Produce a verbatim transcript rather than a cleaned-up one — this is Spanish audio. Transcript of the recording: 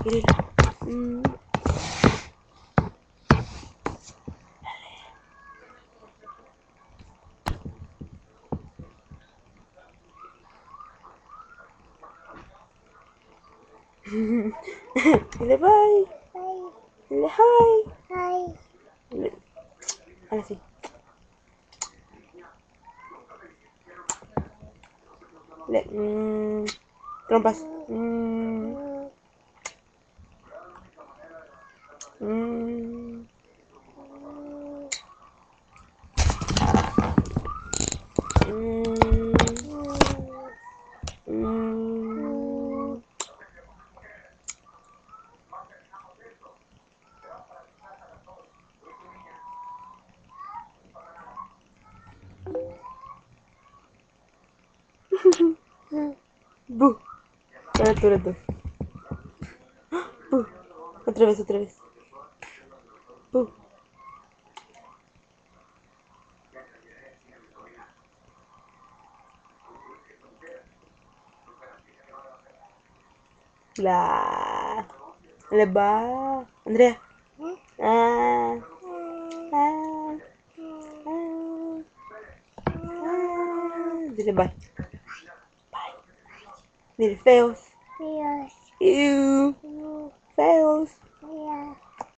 Mira. Mm. Dile bye. Bye. Dile hi. Bye. Dile. Ahora sí. Dile. Mm. Trompas. Mm. Mm. Mm. Mm. Bu. Ahora tú, ahora tú. Bu. Otra vez, otra vez. Bu. La. Le va. Andrea. Ah. Ah. Ah. Ah. Dile bye. Bye. Dile feos. Dios. Ew. Feos.